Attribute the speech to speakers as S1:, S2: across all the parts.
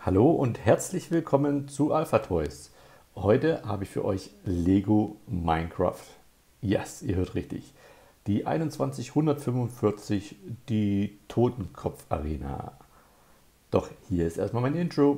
S1: Hallo und herzlich willkommen zu Alpha Toys. Heute habe ich für euch Lego Minecraft. Yes, ihr hört richtig. Die 21145, die Totenkopf Arena. Doch hier ist erstmal mein Intro.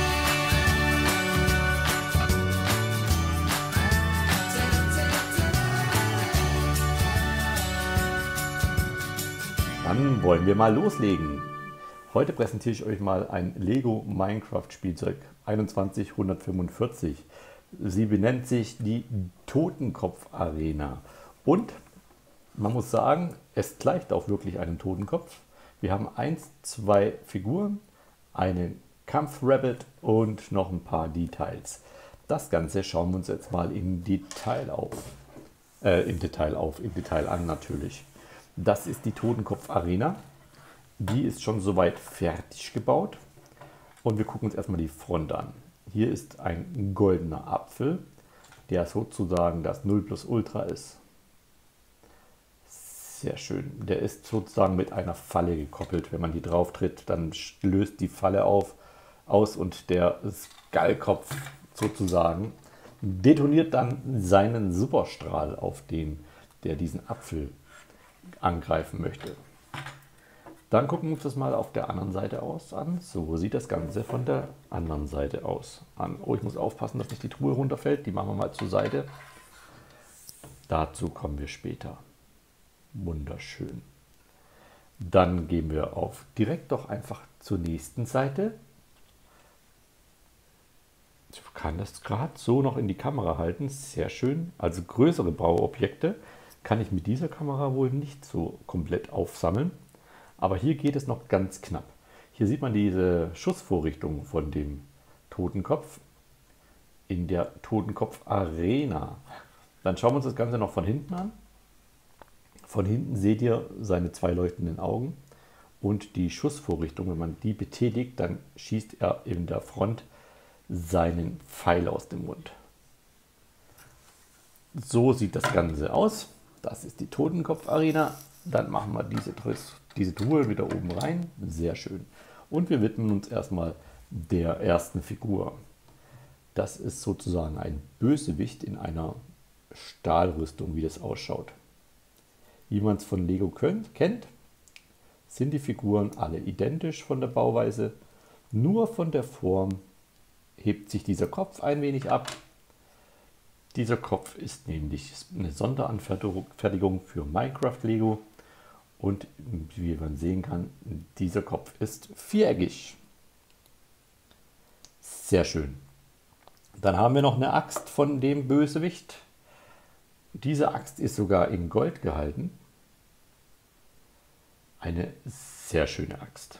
S1: Dann wollen wir mal loslegen. Heute präsentiere ich euch mal ein Lego Minecraft Spielzeug 21145. Sie benennt sich die Totenkopf Arena. Und man muss sagen, es gleicht auch wirklich einem Totenkopf. Wir haben 2 Figuren, einen Kampfrabbit und noch ein paar Details. Das Ganze schauen wir uns jetzt mal im Detail an natürlich. Das ist die Totenkopf Arena. Die ist schon soweit fertig gebaut. Und wir gucken uns erstmal die Front an. Hier ist ein goldener Apfel, der sozusagen das 0 Plus Ultra ist. Sehr schön. Der ist sozusagen mit einer Falle gekoppelt. Wenn man hier drauf tritt, dann löst die Falle aus und der Skullkopf sozusagen detoniert dann seinen Superstrahl auf den, der diesen Apfel angreifen möchte. Dann gucken wir uns das mal auf der anderen Seite an. So sieht das Ganze von der anderen Seite aus. Oh, ich muss aufpassen, dass nicht die Truhe runterfällt. Die machen wir mal zur Seite. Dazu kommen wir später. Wunderschön. Dann gehen wir direkt doch einfach zur nächsten Seite. Ich kann das gerade so noch in die Kamera halten. Sehr schön. Also größere Bauobjekte kann ich mit dieser Kamera wohl nicht so komplett aufsammeln. Aber hier geht es noch ganz knapp. Hier sieht man diese Schussvorrichtung von dem Totenkopf in der Totenkopf Arena. Dann schauen wir uns das Ganze noch von hinten an. Von hinten seht ihr seine 2 leuchtenden Augen und die Schussvorrichtung. Wenn man die betätigt, dann schießt er in der Front seinen Pfeil aus dem Mund. So sieht das Ganze aus. Das ist die Totenkopf Arena. Dann machen wir diese Truhe wieder oben rein. Sehr schön. Und wir widmen uns erstmal der ersten Figur. Das ist sozusagen ein Bösewicht in einer Stahlrüstung, wie das ausschaut. Wie man es von Lego kennt, sind die Figuren alle identisch von der Bauweise. Nur von der Form hebt sich dieser Kopf ein wenig ab. Dieser Kopf ist nämlich eine Sonderanfertigung für Minecraft Lego. Und wie man sehen kann, dieser Kopf ist viereckig. Sehr schön. Dann haben wir noch eine Axt von dem Bösewicht. Diese Axt ist sogar in Gold gehalten. Eine sehr schöne Axt.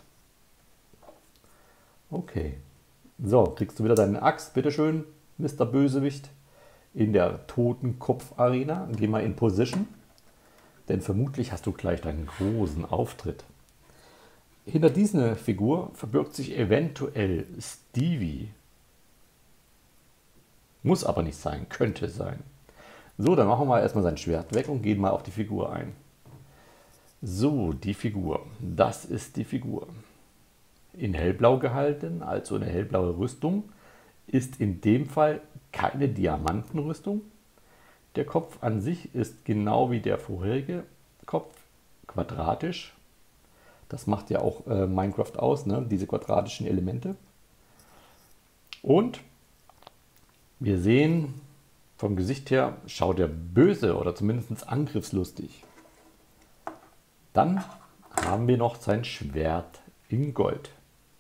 S1: Okay. So, kriegst du wieder deine Axt, bitteschön, Mr. Bösewicht. In der Totenkopf-Arena. Geh mal in Position. Denn vermutlich hast du gleich deinen großen Auftritt. Hinter dieser Figur verbirgt sich eventuell Stevie. Muss aber nicht sein, könnte sein. So, dann machen wir erstmal sein Schwert weg und gehen mal auf die Figur ein. So, die Figur. Das ist die Figur. In hellblau gehalten, also eine hellblaue Rüstung. Ist in dem Fall keine Diamantenrüstung. Der Kopf an sich ist genau wie der vorherige Kopf quadratisch. Das macht ja auch Minecraft aus, ne? Diese quadratischen Elemente. Und wir sehen, vom Gesicht her schaut er böse oder zumindest angriffslustig. Dann haben wir noch sein Schwert in Gold.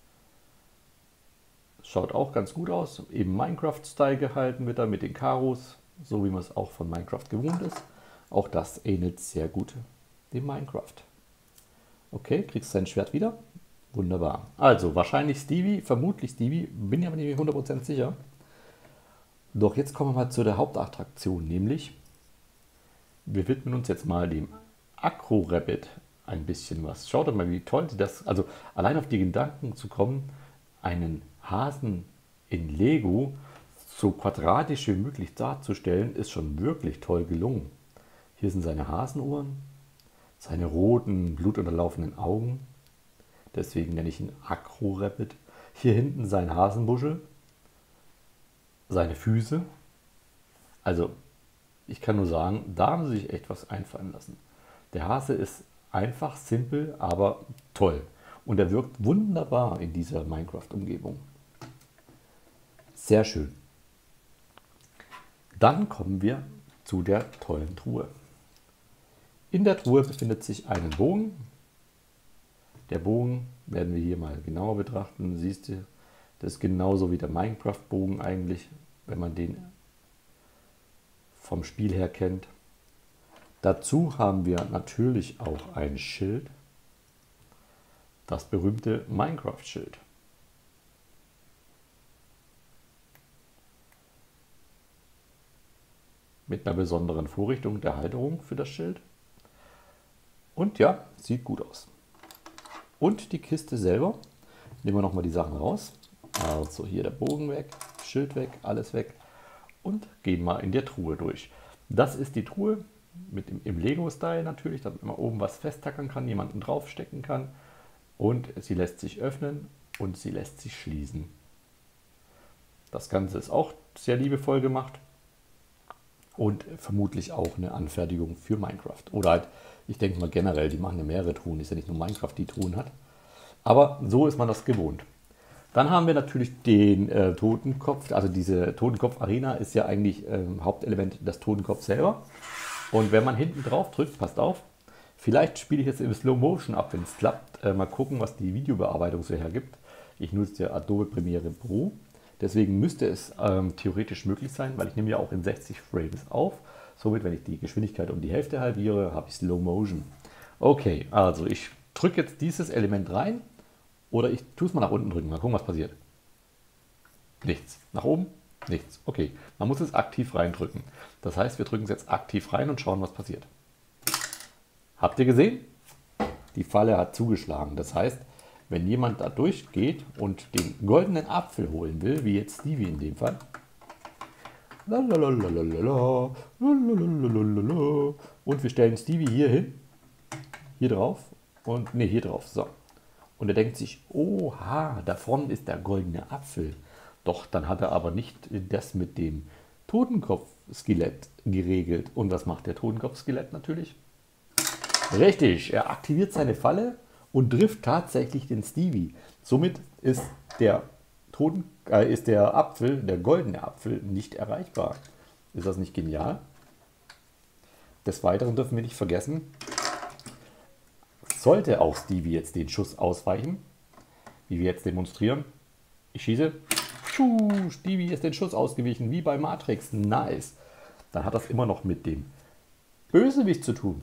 S1: Schaut auch ganz gut aus. Im Minecraft-Style gehalten wird er mit den Karos. So wie man es auch von Minecraft gewohnt ist. Auch das ähnelt sehr gut dem Minecraft. Okay, kriegst du dein Schwert wieder? Wunderbar. Also wahrscheinlich Stevie, vermutlich Stevie, bin ich aber nicht 100% sicher. Doch jetzt kommen wir mal zu der Hauptattraktion, nämlich wir widmen uns jetzt mal dem Acro-Rabbit ein bisschen was. Schaut doch mal, wie toll das, also allein auf die Gedanken zu kommen, einen Hasen in Lego so quadratisch wie möglich darzustellen, ist schon wirklich toll gelungen. Hier sind seine Hasenohren, seine roten, blutunterlaufenden Augen. Deswegen nenne ich ihn Acro-Rabbit. Hier hinten sein Hasenbuschel, seine Füße. Also ich kann nur sagen, da haben sie sich echt was einfallen lassen. Der Hase ist einfach, simpel, aber toll. Und er wirkt wunderbar in dieser Minecraft-Umgebung. Sehr schön. Dann kommen wir zu der tollen Truhe. In der Truhe befindet sich ein Bogen. Der Bogen werden wir hier mal genauer betrachten. Siehst du, das ist genauso wie der Minecraft-Bogen eigentlich, wenn man den vom Spiel her kennt. Dazu haben wir natürlich auch ein Schild. Das berühmte Minecraft-Schild. Mit einer besonderen Vorrichtung der Halterung für das Schild. Und ja, sieht gut aus. Und die Kiste selber. Nehmen wir nochmal die Sachen raus. Also hier der Bogen weg, Schild weg, alles weg. Und gehen mal in der Truhe durch. Das ist die Truhe im Lego-Style natürlich, damit man oben was festtackern kann, jemanden draufstecken kann. Und sie lässt sich öffnen und sie lässt sich schließen. Das Ganze ist auch sehr liebevoll gemacht. Und vermutlich auch eine Anfertigung für Minecraft. Oder halt, ich denke mal generell, die machen ja mehrere Truhen. Ist ja nicht nur Minecraft, die Truhen hat. Aber so ist man das gewohnt. Dann haben wir natürlich den Totenkopf. Also diese Totenkopf-Arena ist ja eigentlich Hauptelement des Totenkopf selber. Und wenn man hinten drauf drückt, passt auf, vielleicht spiele ich jetzt im Slow Motion ab, wenn es klappt. Mal gucken, was die Videobearbeitung so hergibt. Ich nutze ja Adobe Premiere Pro. Deswegen müsste es theoretisch möglich sein, weil ich nehme ja auch in 60 Frames auf. Somit, wenn ich die Geschwindigkeit um die Hälfte halbiere, habe ich Slow Motion. Okay, also ich drücke jetzt dieses Element rein oder ich tue es mal nach unten drücken. Mal gucken, was passiert. Nichts. Nach oben? Nichts. Okay, man muss es aktiv reindrücken. Das heißt, wir drücken es jetzt aktiv rein und schauen, was passiert. Habt ihr gesehen? Die Falle hat zugeschlagen. Das heißt, wenn jemand da durchgeht und den goldenen Apfel holen will, wie jetzt Stevie in dem Fall, und wir stellen Stevie hier hin, hier drauf und ne, hier drauf, so. Und er denkt sich, oha, da vorne ist der goldene Apfel. Doch, dann hat er aber nicht das mit dem Totenkopf-Skelett geregelt. Und was macht der Totenkopf-Skelett natürlich? Richtig, er aktiviert seine Falle und trifft tatsächlich den Stevie. Somit ist der Apfel, der goldene Apfel, nicht erreichbar. Ist das nicht genial? Des Weiteren dürfen wir nicht vergessen, sollte auch Stevie jetzt den Schuss ausweichen, wie wir jetzt demonstrieren. Ich schieße. Stevie ist den Schuss ausgewichen, wie bei Matrix. Nice. Dann hat das immer noch mit dem Bösewicht zu tun.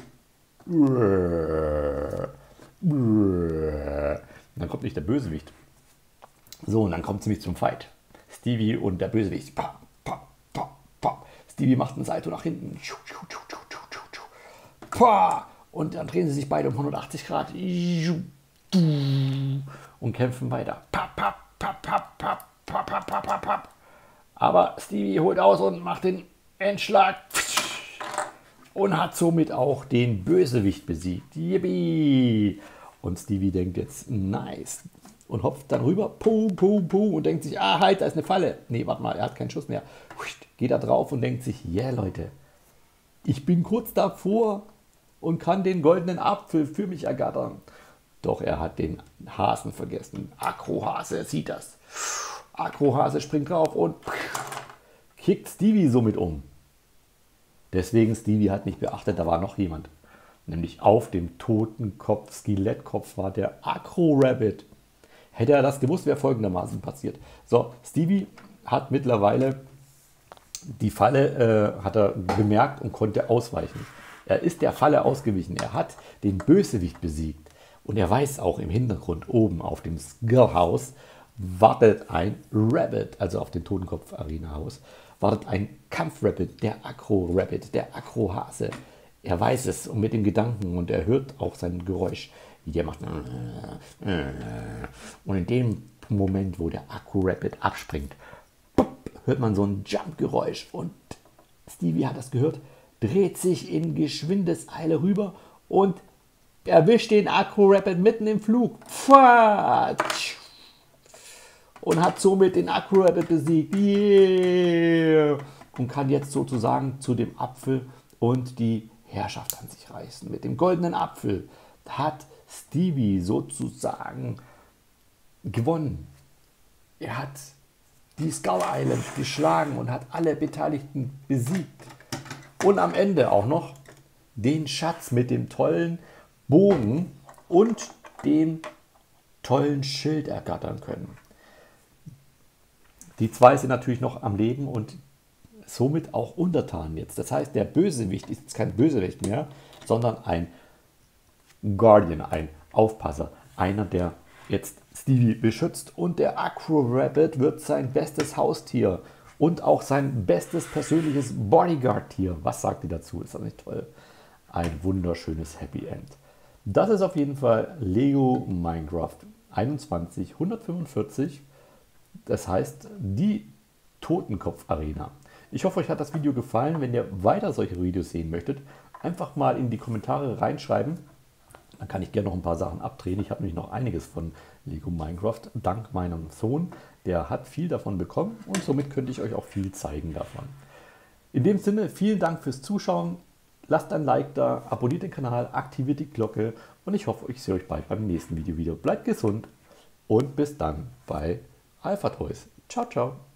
S1: Dann kommt nicht der Bösewicht. So, und dann kommt es nämlich zum Fight. Stevie und der Bösewicht. Stevie macht einen Salto nach hinten. Und dann drehen sie sich beide um 180 Grad. Und kämpfen weiter. Aber Stevie holt aus und macht den Endschlag. Und hat somit auch den Bösewicht besiegt. Yippie! Und Stevie denkt jetzt, nice. Und hopft dann rüber, und denkt sich, ah, halt, da ist eine Falle. Nee, warte mal, er hat keinen Schuss mehr. Geht da drauf und denkt sich, yeah, Leute, ich bin kurz davor und kann den goldenen Apfel für mich ergattern. Doch er hat den Hasen vergessen. Akrohase sieht das. Akrohase springt drauf und kickt Stevie somit um. Deswegen, Stevie hat nicht beachtet, da war noch jemand. Nämlich auf dem Totenkopf, Skelettkopf war der Acro-Rabbit. Hätte er das gewusst, wäre folgendermaßen passiert. So, Stevie hat mittlerweile die Falle hat er bemerkt und konnte ausweichen. Er ist der Falle ausgewichen. Er hat den Bösewicht besiegt. Und er weiß auch im Hintergrund oben auf dem Skullhaus wartet ein Rabbit, also auf dem Totenkopf-Arena-Haus, wartet ein Kampf-Rabbit, der Acro-Rabbit, der Acro-Hase. Er weiß es und mit dem Gedanken und er hört auch sein Geräusch, wie der macht. Und in dem Moment, wo der Acro-Rabbit abspringt, hört man so ein Jump-Geräusch und Stevie hat das gehört, dreht sich in Geschwindeseile rüber und erwischt den Acro-Rabbit mitten im Flug. und hat somit den Acro-Rabbit besiegt. Yeah! Und kann jetzt sozusagen zu dem Apfel und die Herrschaft an sich reißen. Mit dem goldenen Apfel hat Stevie sozusagen gewonnen. Er hat die Skull Island geschlagen und hat alle Beteiligten besiegt. Und am Ende auch noch den Schatz mit dem tollen Bogen und dem tollen Schild ergattern können. Die zwei sind natürlich noch am Leben und somit auch untertan jetzt. Das heißt, der Bösewicht ist jetzt kein Bösewicht mehr, sondern ein Guardian, ein Aufpasser. Einer, der jetzt Stevie beschützt. Und der Acro-Rabbit wird sein bestes Haustier und auch sein bestes persönliches Bodyguard-Tier. Was sagt ihr dazu? Ist das nicht toll? Ein wunderschönes Happy End. Das ist auf jeden Fall Lego Minecraft 21145. Das heißt, die Totenkopf-Arena. Ich hoffe, euch hat das Video gefallen. Wenn ihr weiter solche Videos sehen möchtet, einfach mal in die Kommentare reinschreiben. Dann kann ich gerne noch ein paar Sachen abdrehen. Ich habe nämlich noch einiges von Lego Minecraft, dank meinem Sohn. Der hat viel davon bekommen und somit könnte ich euch auch viel zeigen davon. In dem Sinne, vielen Dank fürs Zuschauen. Lasst ein Like da, abonniert den Kanal, aktiviert die Glocke und ich hoffe, ich sehe euch bald beim nächsten Video wieder. Bleibt gesund und bis dann bei Alpha Toys. Ciao, ciao.